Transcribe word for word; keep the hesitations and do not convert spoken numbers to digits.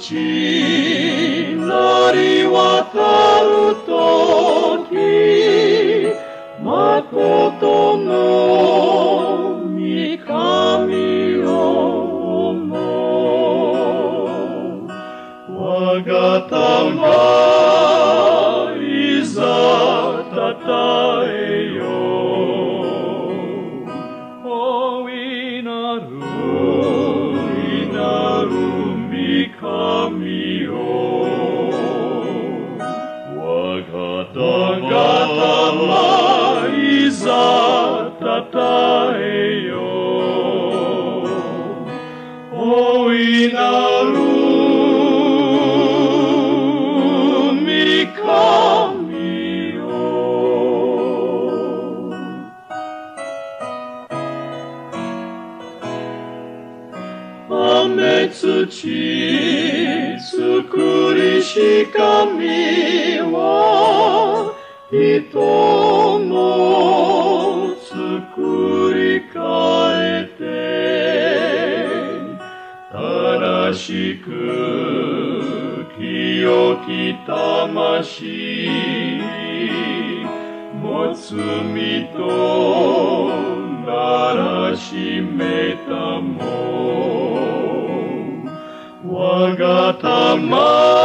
地なり渡るとき、まことの御神を思う。我が魂いざたたえよう。大いなるいなる御神よ、我が魂いざたたえよう。大いなる御神よ。雨土作りし神は人も作り変えて、正しく清き魂持つ身とならしめたも我が魂